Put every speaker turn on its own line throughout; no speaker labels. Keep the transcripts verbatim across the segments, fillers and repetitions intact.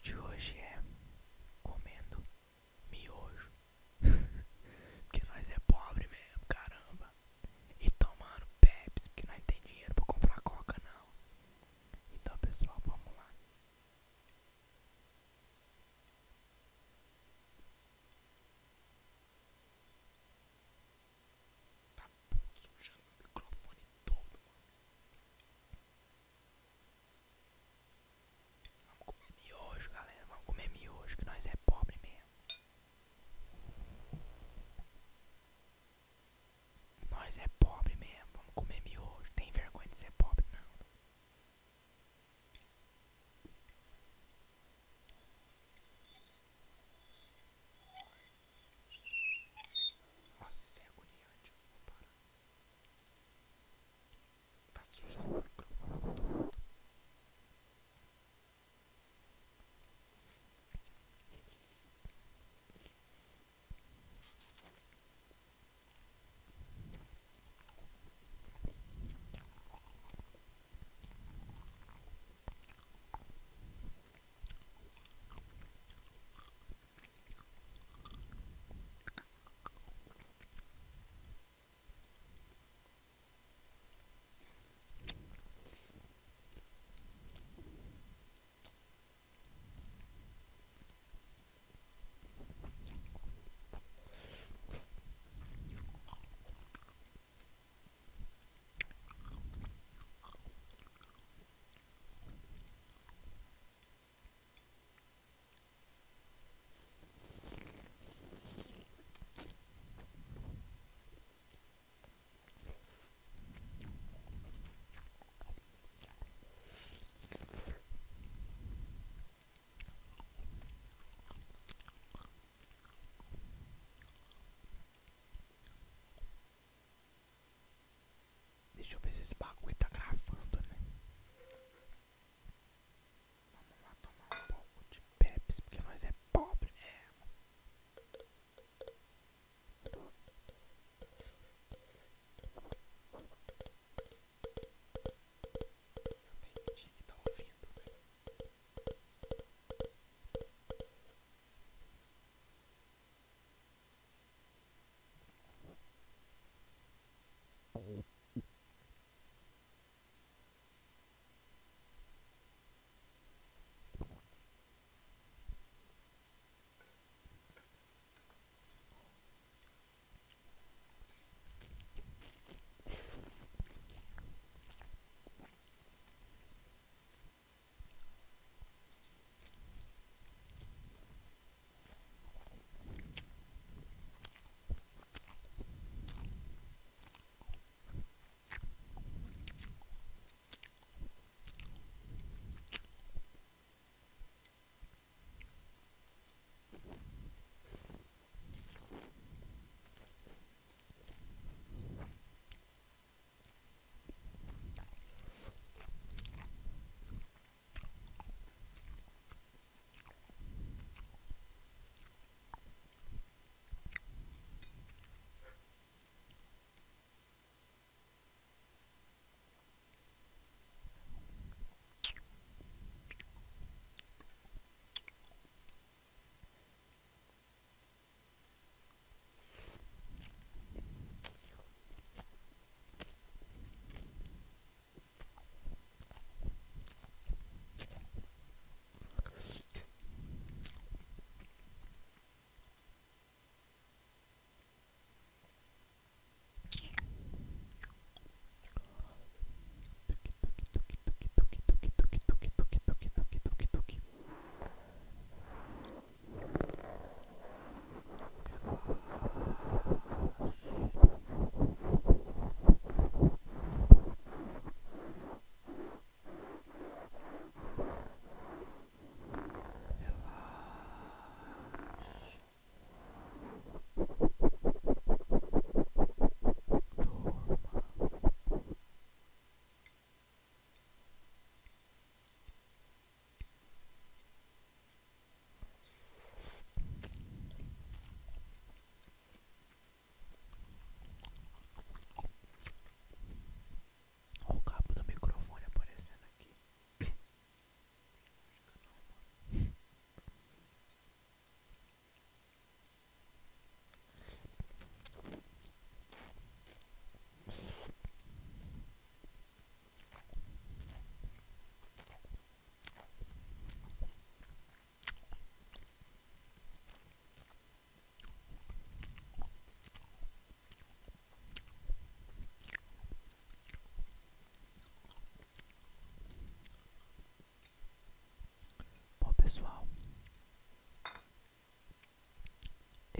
de hoje é comendo miojo. Porque nós é pobre mesmo, caramba. E tomando Pepsi, porque nós não tem dinheiro pra comprar coca não. Então pessoal, vamos lá. Tá sujando o microfone todo, mano. Vamos comer miojo, galera. Vamos comer miojo, que nós é pobre mesmo. Nós é pobre mesmo. Vamos comer miojo. Tem vergonha de ser pobre, não. Nossa, isso é agoniante. Vou parar. Tá sujando o microfone todo. Deixa eu ver se esse bagulho tá gravando, né? Vamos lá tomar um pouco de Pepsi, porque nós é pobre mesmo. Eu tenho que mentir que tá ouvindo, né?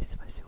esse vai ser